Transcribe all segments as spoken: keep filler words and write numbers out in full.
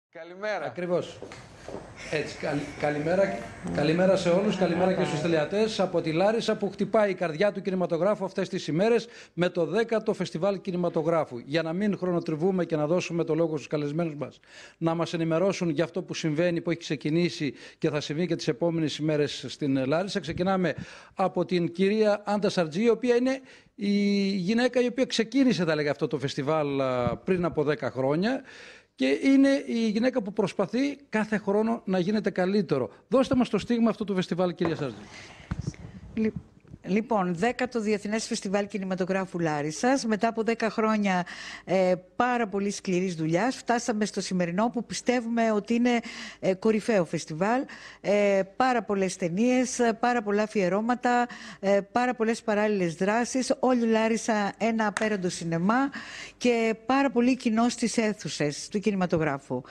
Καλημέρα. Ακριβώς. Έτσι, καλη, καλημέρα, καλημέρα σε όλους, καλημέρα και στους τηλεατές από τη Λάρισα που χτυπάει η καρδιά του κινηματογράφου αυτές τις ημέρες με το δέκατο Φεστιβάλ Κινηματογράφου. Για να μην χρονοτριβούμε και να δώσουμε το λόγο στους καλεσμένους μας να μας ενημερώσουν για αυτό που συμβαίνει, που έχει ξεκινήσει και θα συμβεί και τις επόμενες ημέρες στην Λάρισα. Ξεκινάμε από την κυρία Άντα Σαρτζή, η οποία είναι η γυναίκα η οποία ξεκίνησε, θα λέγα, αυτό το φεστιβάλ πριν από δέκα χρόνια. Και είναι η γυναίκα που προσπαθεί κάθε χρόνο να γίνεται καλύτερο. Δώστε μας το στίγμα αυτού του φεστιβάλ, κυρία Σαρτζή. Λοιπόν, δέκατο Διεθνές Φεστιβάλ Κινηματογράφου Λάρισσας. Μετά από δέκα χρόνια ε, πάρα πολύ σκληρής δουλειάς, φτάσαμε στο σημερινό που πιστεύουμε ότι είναι ε, κορυφαίο φεστιβάλ. Ε, πάρα πολλές ταινίες, πάρα πολλά αφιερώματα, ε, πάρα πολλές παράλληλες δράσεις. Όλη η Λάρισα ένα απέραντο σινεμά και πάρα πολύ κοινό στις αίθουσες του κινηματογράφου.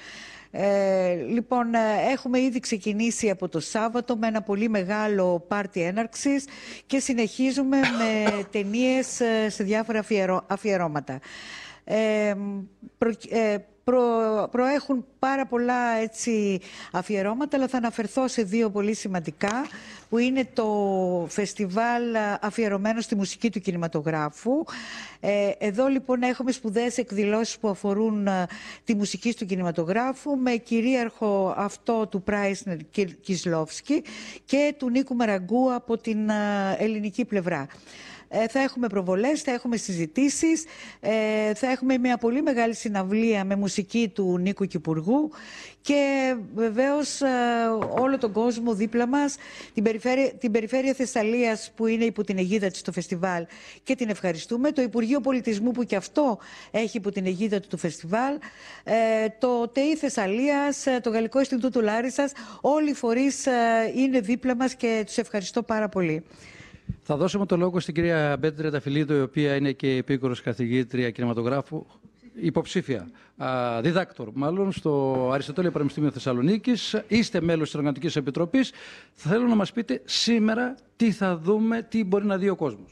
Ε, λοιπόν, έχουμε ήδη ξεκινήσει από το Σάββατο με ένα πολύ μεγάλο πάρτι έναρξης και συνεχίζουμε με ταινίες σε διάφορα αφιερώ, αφιερώματα. Ε, προ, ε, προ, προέχουν πάρα πολλά έτσι, αφιερώματα, αλλά θα αναφερθώ σε δύο πολύ σημαντικά, που είναι το φεστιβάλ αφιερωμένο στη μουσική του κινηματογράφου. Ε, εδώ λοιπόν έχουμε σπουδαίες εκδηλώσεις που αφορούν τη μουσική του κινηματογράφου, με κυρίαρχο αυτό του Πράισνερ Κισλόφσκι και του Νίκου Μαραγκού από την ελληνική πλευρά. Ε, θα έχουμε προβολές, θα έχουμε συζητήσεις, ε, θα έχουμε μια πολύ μεγάλη συναυλία με μουσική του Νίκου Κυπουργού και βεβαίως ε, όλο τον κόσμο δίπλα μας, την περιφέρεια, την περιφέρεια Θεσσαλίας που είναι υπό την αιγίδα της το φεστιβάλ και την ευχαριστούμε, το Υπουργείο Πολιτισμού που και αυτό έχει υπό την αιγίδα του το φεστιβάλ, ε, το ΤΕΙ Θεσσαλίας, το Γαλλικό Ινστιτούτο Λάρισσας, όλοι οι φορείς ε, είναι δίπλα μας και τους ευχαριστώ πάρα πολύ. Θα δώσουμε το λόγο στην κυρία Μπέτη Τρενταφυλλίδου, η οποία είναι και επίκορος καθηγήτρια κινηματογράφου, υποψήφια, α, διδάκτορ μάλλον, στο Αριστοτέλειο Πανεπιστήμιο Θεσσαλονίκης. Είστε μέλος της Οργανωτικής Επιτροπής. Θέλω να μας πείτε σήμερα τι θα δούμε, τι μπορεί να δει ο κόσμος.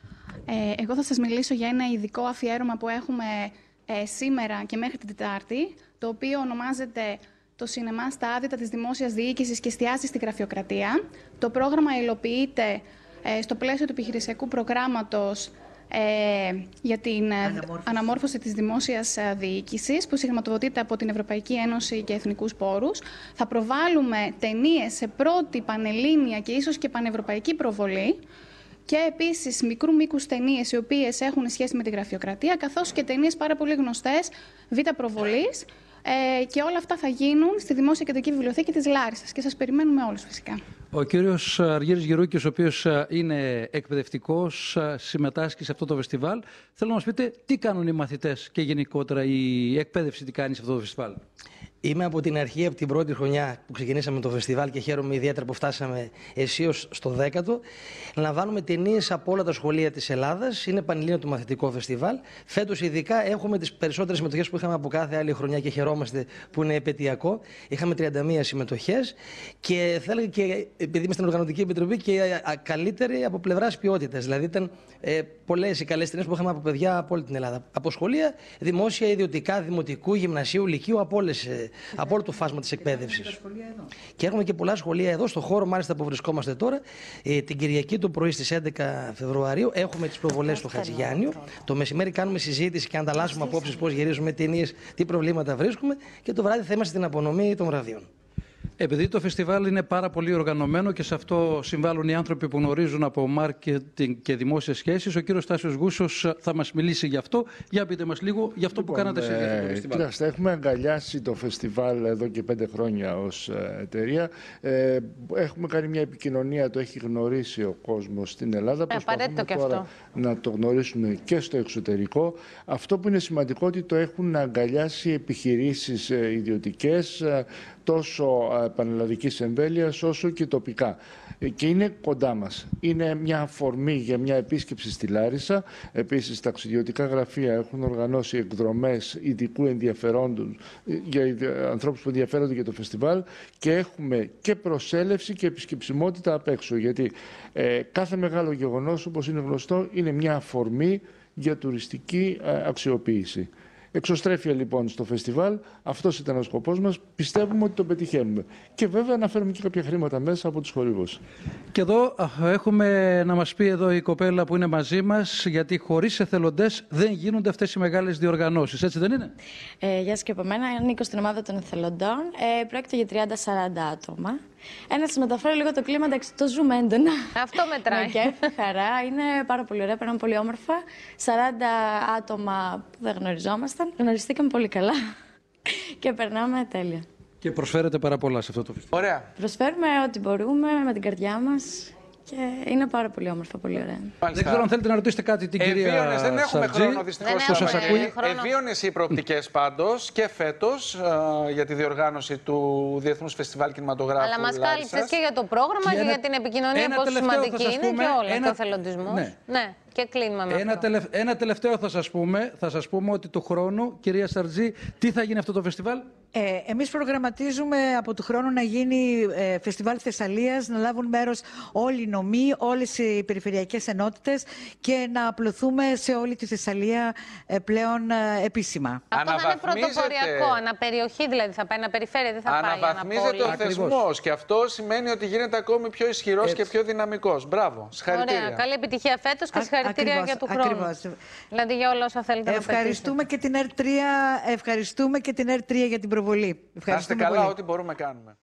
Ε, εγώ θα σας μιλήσω για ένα ειδικό αφιέρωμα που έχουμε ε, σήμερα και μέχρι την Τετάρτη, το οποίο ονομάζεται το σινεμά στα άδυτα της δημόσιας διοίκησης και εστιάζει στη γραφειοκρατία. Το πρόγραμμα υλοποιείται στο πλαίσιο του επιχειρησιακού προγράμματος ε, για την αναμόρφωση. αναμόρφωση της δημόσιας διοίκησης, που συγχρηματοδοτείται από την Ευρωπαϊκή Ένωση και εθνικούς πόρους. Θα προβάλλουμε ταινίες σε πρώτη πανελλήνια και ίσως και πανευρωπαϊκή προβολή, και επίσης μικρού μήκους ταινίες οι οποίες έχουν σχέση με τη γραφειοκρατία, καθώς και ταινίες πάρα πολύ γνωστές β' προβολής. Ε, και όλα αυτά θα γίνουν στη Δημόσια Κεντρική Βιβλιοθήκη της Λάρισσας και σας περιμένουμε όλους φυσικά. Ο κύριος Αργύρης Γερούκης, ο οποίος είναι εκπαιδευτικός, συμμετάσχει σε αυτό το φεστιβάλ. Θέλω να μας πείτε τι κάνουν οι μαθητές και γενικότερα η εκπαίδευση τι κάνει σε αυτό το φεστιβάλ. Είμαι από την αρχή, από την πρώτη χρονιά που ξεκινήσαμε το φεστιβάλ και χαίρομαι ιδιαίτερα που φτάσαμε αισίως στο δέκατο. Λαμβάνουμε ταινίες από όλα τα σχολεία της Ελλάδας. Είναι πανελλήνιο το μαθητικό φεστιβάλ. Φέτος, ειδικά, έχουμε τις περισσότερες συμμετοχές που είχαμε από κάθε άλλη χρονιά και χαιρόμαστε που είναι επαιτειακό. Είχαμε τριάντα μία συμμετοχές και θα έλεγα και επειδή είμαστε στην Οργανωτική Επιτροπή και καλύτερη από πλευράς ποιότητας. Δηλαδή, ήταν ε, πολλές οι καλές ταινίες που είχαμε από παιδιά από όλη την Ελλάδα. Από σχολεία, δημόσια, ιδιωτικά, δημοτικού, γυμνασίου, λυκείου, από όλες. Από όλο το φάσμα της εκπαίδευσης. Και έχουμε και πολλά σχολεία εδώ, στο χώρο μάλιστα που βρισκόμαστε τώρα. Ε, την Κυριακή το πρωί στις έντεκα Φεβρουαρίου έχουμε τις προβολές στο Χατζηγιάννιο. Το μεσημέρι κάνουμε συζήτηση και ανταλλάσσουμε απόψεις πώς γυρίζουμε ταινίες, τι προβλήματα βρίσκουμε. Και το βράδυ θα είμαστε στην απονομή των βραβείων. Επειδή το φεστιβάλ είναι πάρα πολύ οργανωμένο και σε αυτό συμβάλλουν οι άνθρωποι που γνωρίζουν από μάρκετινγκ και δημόσιες σχέσεις, ο κύριος Στάσιος Γούσος θα μας μιλήσει γι' αυτό. Για πείτε μας λίγο γι' αυτό λοιπόν, που κάνατε εσείς για το φεστιβάλ. Κοιτάξτε, έχουμε αγκαλιάσει το φεστιβάλ εδώ και πέντε χρόνια ως εταιρεία. Ε, έχουμε κάνει μια επικοινωνία, το έχει γνωρίσει ο κόσμος στην Ελλάδα. Προσπαθούμε τώρα αυτό. να το γνωρίσουμε και στο εξωτερικό. Αυτό που είναι σημαντικό ότι το έχουν αγκαλιάσει επιχειρήσεις ιδιωτικές, τόσο πανελλαδικής εμβέλειας όσο και τοπικά. Και είναι κοντά μας. Είναι μια αφορμή για μια επίσκεψη στη Λάρισα. Επίσης, τα ταξιδιωτικά γραφεία έχουν οργανώσει εκδρομές ειδικού ενδιαφερόντος για ανθρώπους που ενδιαφέρονται για το φεστιβάλ και έχουμε και προσέλευση και επισκεψιμότητα απ' έξω. Γιατί ε, κάθε μεγάλο γεγονός, όπως είναι γνωστό, είναι μια αφορμή για τουριστική αξιοποίηση. Εξωστρέφεια λοιπόν στο φεστιβάλ. Αυτός ήταν ο σκοπός μας. Πιστεύουμε ότι το πετυχαίνουμε. Και βέβαια να φέρουμε και κάποια χρήματα μέσα από τους χορηγούς. Και εδώ έχουμε να μας πει εδώ η κοπέλα που είναι μαζί μας, γιατί χωρίς εθελοντές δεν γίνονται αυτές οι μεγάλες διοργανώσεις. Έτσι δεν είναι? Ε, γεια σας και από μένα. Ανήκω στην ομάδα των εθελοντών. Ε, πρόκειται για τριάντα με σαράντα άτομα. Ένα σας μεταφέρω λίγο το κλίμα, εντάξει, το ζούμε έντονα. Αυτό μετράει. Με κέφι, χαρά. Είναι πάρα πολύ ωραία, περνάμε πολύ όμορφα. σαράντα άτομα που δεν γνωριζόμασταν. Γνωριστήκαμε πολύ καλά και περνάμε τέλεια. Και προσφέρετε πάρα πολλά σε αυτό το φεστιβάλ. Ωραία. Προσφέρουμε ό,τι μπορούμε με την καρδιά μας και είναι πάρα πολύ όμορφα, πολύ ωραία. Δεν ξέρω αν θέλετε να ρωτήσετε κάτι την κυρία Εβίωνες, δεν έχουμε Σαρτζή, χρόνο δυστυχώς. που σας ακούει. Εβίωνες οι προοπτικές πάντως και φέτος uh, για τη διοργάνωση του Διεθνούς Φεστιβάλ Κινηματογράφου. Αλλά μας Λάρισσας. κάλυψες και για το πρόγραμμα και, ένα, για την επικοινωνία, πόσο σημαντική είναι πούμε, και όλα. Ένα, Και ο θελοντισμός. Ναι. Ναι. Και κλείνουμε με Ένα, αυτό. τελευ, ένα τελευταίο θα σας πούμε. Θα σας πούμε ότι του χρόνου, κυρία Σαρτζή, τι θα γίνει αυτό το φεστιβάλ? Ε, εμείς προγραμματίζουμε από του χρόνου να γίνει ε, φεστιβάλ Θεσσαλίας, να λάβουν μέρος όλοι οι νομοί, όλες οι περιφερειακές ενότητες και να απλωθούμε σε όλη τη Θεσσαλία ε, πλέον ε, επίσημα. Αυτό θα είναι Αναβαθμίζεται. πρωτοποριακό, αναπεριοχή δηλαδή θα πάει, αναπεριφέρεια, δεν θα πάει Αναβαθμίζεται ο αναπόλη. θεσμός και αυτό σημαίνει ότι γίνεται ακόμη πιο ισχυρός και πιο δυναμικός. Μπράβο. Συγχαρητήρια. Ωραία, καλή επιτυχία φέτος και Α- συγχαρητήρια ακριβώς, για του χρόνου. ακριβώς. Δηλαδή για όλα όσα θέλετε Ευχαριστούμε να και την ΕΡ τρία, ευχαριστούμε και την ΕΡ τρία για την προβολή. Να είστε Ευχαριστούμε καλά, πολύ. ό,τι μπορούμε κάνουμε.